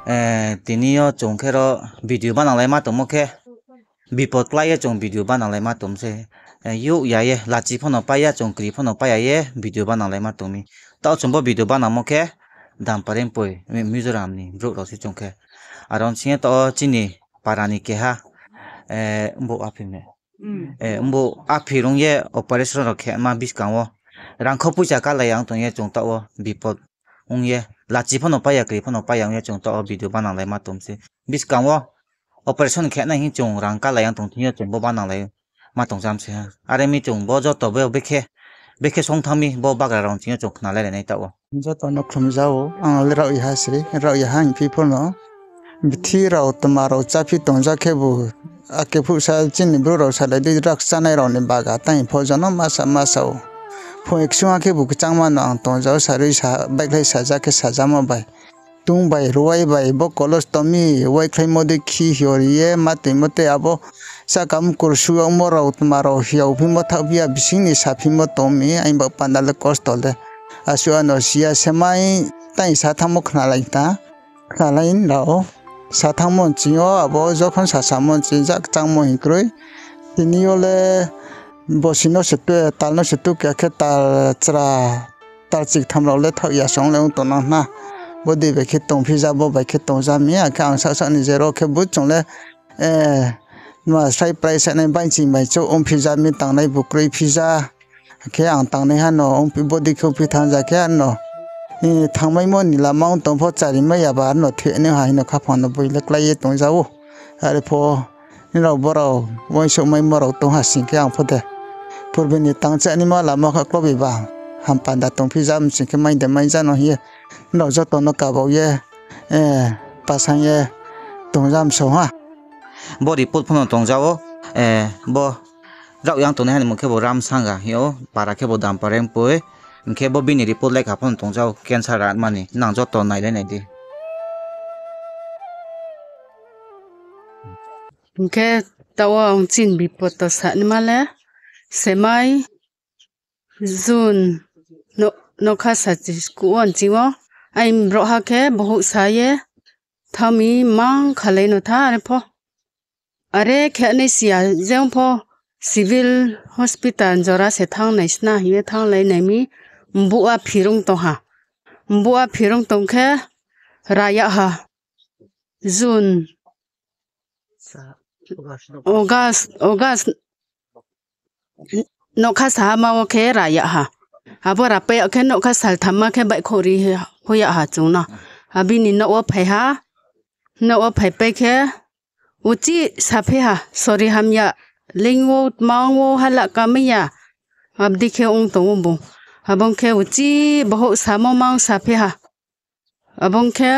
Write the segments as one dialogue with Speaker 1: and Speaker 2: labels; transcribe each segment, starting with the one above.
Speaker 1: tinio chung kero video ban lại mà tụm ok bipot lại chung video ban lại mà tụm se yu ya ye la chi phone pa ya chung kri phone pa ya ye video ban lại mà tụm mi tao chung bo video ban ok dam parem poi Mizoram ni bro ro si chung ke aron sin to chini parani ke ha mbo apime mbo apirong ye operation ro ke ma bis kan wo rang kho pucha ka la yang tong ye chung ta wo bipot ung ye la chi phone pa ya kri phone pa yang ye chung ta video ban lại mà tụm se bis kan wo operation ke na hi chung rang ka la yang tong thi chung bo ban lại mà tong jam se are mi chung bo jo to be ke song thami bo ba ga rong chi chung na le nei ta wo
Speaker 2: jo to no khum jao ang le rau ya sri rau ya hang people no bithi rau tamaro chapi tongja ke bu ake phu sa chin bro rau sa le di rak sa nai rau ni ba ga tai pho jono ma sa pho eksuwa ke bu chang ma na tongja sa ri sa bai khai sa ja ke sa ja ma bai tung bai ruai bai bo colostomy wai khai mo de khi hiori ye ma te mo te abo sa kam kur su mo rau tamaro hiau phi mo tha bia bising ni sa phi mo to mi ai ba pandal cost tol de asua no sia semai tai sa thamo khna lai ta khna lain rao sa thamo chio abo jokhon sa samon chi jak changmo hikroi tinio le bosino setu talno setu kya khe tal chra tal chik thamro le thau ya song le to na na bodi be khe tong phi ja bo ba khe tong ja mi a kha sa sa ni zero khe bu chong le no sai price ne bai chi mai cho om phi ja mi tang nai bu kroi phi ja ke ang tang ne han no om pi body ko pi thang ja ke an no ni thang mai mo ni la maung tong pho cha ri ma ya ba no the ne ha no kha phon no bui lek lai ye tong ja wo are pho ni ro bo ro woi so mai mo ro tong ha sin ke ang pho de pur be ni tang cha ni ma la ma kha klo bi ba ham pan da tong phi jam sin ke mai de mai ja no hi no jo to no ka bo ye pa sang ye tong jam so ha
Speaker 1: bo report phone tong jawo bo rau yang to ne han mo ke bo ram sanga yo para ke bo dam parem poi ke bo bini report lai ka phone tong jaw cancer rat mani nang jo to nai le nei di
Speaker 3: ke tawang chin bi pot to sa ni male semai zun no kha sa chi ku on chi wo ai ro ha ke bohu sa ye thami mang khale no tha re pho are khe nei sia jeng pho civil hospital jora se thang nai sna hi thang lai nei mi mbu a phirung to ha mbu a phirung tong khe raya ha zun August no kha sa ma o khe raya ha abora pe khe no kha sal thamma khe bai khori hoya ha chuna abini no o phai ha no o phai pe khe uchi saphe ha sorry hamya lingwo mangwo hala kamya abdi khe ong to bu abong khe uchi boho samo mang saphe ha abong khe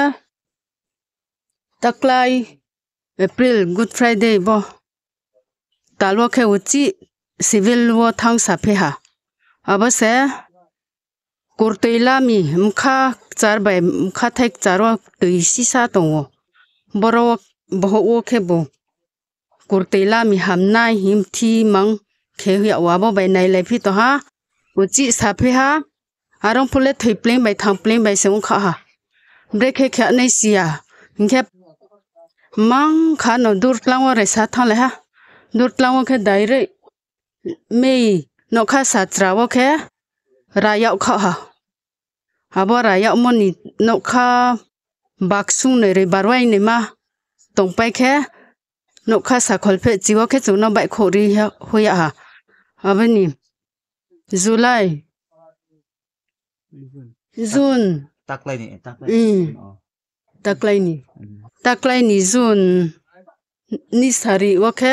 Speaker 3: taklai April Good Friday bo talwa khe uchi civil wo thang saphe ha abase kurteila mi mkha char bai mkha thek charwa tui sisa tongo boro boho o khe bo kurteila mi hamnai him thi mang khe hya wa bo bai nai lai phi to ha uchi saphe ha arong phule thei pleng bai thang pleng bai se kha ha break khe kha nei sia khe mang kha no dur tlang wa re sa thang le ha dur tlang wa khe dai re mei no kha sa tra wa khe raya kha ha abo raya mo ni no kha bak sung ne re barwai ne ma tong pai khe no kha sa khol phe chi wa khe chu no bai khori hoya ha abani July June
Speaker 1: taklai
Speaker 3: ni June ni sari wa khe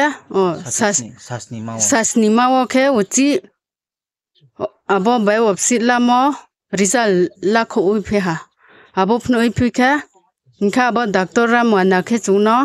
Speaker 3: sasni ma wa khe uchi abo bai website la mo result la kho ui phe ha abo phno ui phe kha inkha abo doctor ra mo na khe chu no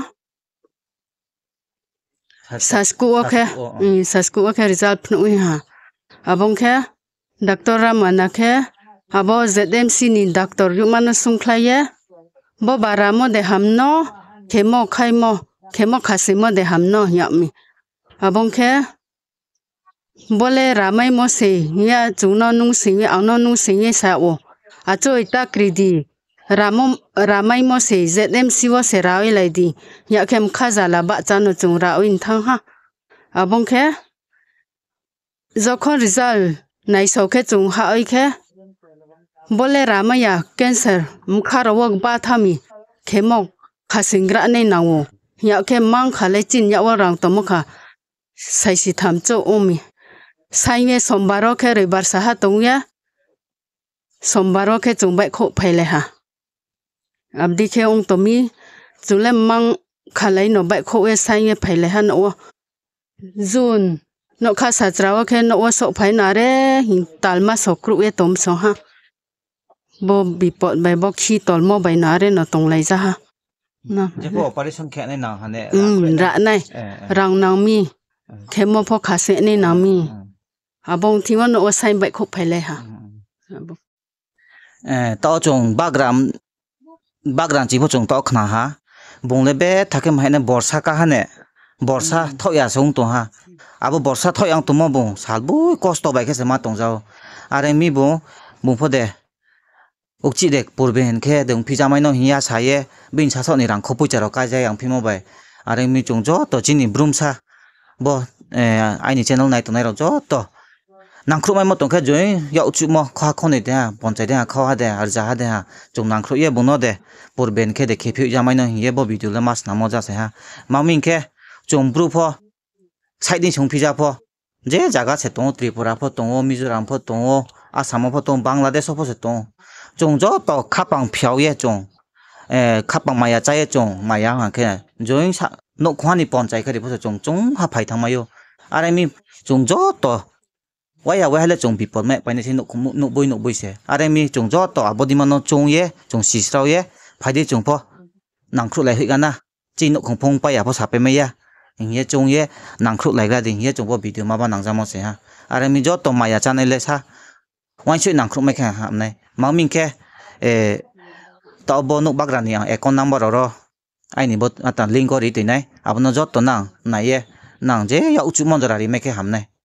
Speaker 3: sasku wa khe result phno ui ha abong khe doctor ra mo na khe abo ZMC ni doctor yu man sung khlaiye bo bara mo de hamno khemo khase mo de hamno yami abong khe bole ramai mo se ya chungno nung sing ya no nung sing sa o a choi ta kridi ramai mo se ZMC wo se rawi lai di ya kem khaza la ba cha no chung rawin thang ha abong khe jokhon result nai so khe chung ha oi khe bole ramaya cancer mkhara wok ba thami khemok khasingra nei nawo ya khe mang khale chin ya wa rang tomokha saisi tham cho omi sainge sombaro khe rebar saha tongya sombaro khe chungbai kho phaile ha abdi khe ong tomi chule mang khalai no bai kho e sainge phaile ha no jun no kha sa trawa khe no so phai na re hin talma sokru e tom so ha bo bipot bai bo khi tolmo bai na re no tong lai ja ha na
Speaker 1: je po operation khe nei na hane
Speaker 3: ra nai rang nang mi khemo pho khase nei na mi abong thiwa no sai bai kho phaile ha
Speaker 1: tao chung bagram chi pho chung tao khna ha bongle be thake mahne borsa ka hane borsa thoya song to ha abo borsa thoyang to mo bong salbu kosto bai khe ma tong jao are mi bo pho de ukchi de purbe hen khe dong pijamai no hiya saye bin sa so ni rang khopu charo ka ja yang phimo bai are mi chung jo to chini brumsa bo ai ni channel nai to nai ro jo to nangkhru mai mo tong khe joi ya uchu mo kha khone de ponchai de kha ha de ar ja ha de ha chung nangkhru ye bono de purben khe de khephi jamai no hiye bo video le mas na mo ja se ha maming khe chung bru pho sai din chung pija pho je jaga se tong tripura pho tong mizoram pho tong asam pho tong bangladesh pho se tong chung jo to khapang phiao ye chung khapang maya cha ye chung maya ha khe joi sa no khwani ponchai khari pho se chung ha phai thang mayo are mi chung jo to waya waya le chung bipot me paine sin no boi se are mi chung jo to abodi mano chung ye chung sisrao ye phaide chung pho nangkhru lai hui gana chi no khongphong pa ya pho sape me ya ye chung ye nangkhru lai ga ding ye chung pho video ma ba nangjamo se ha are mi jo to maya channel le sa wan shui nangkhru me kha ham nai mangming ke to bo no bagrani yang account number ro ai ni bot ata link ko ri te nai abono jo to nang na ye nang je ya uchu mon jara ri me khe ham nai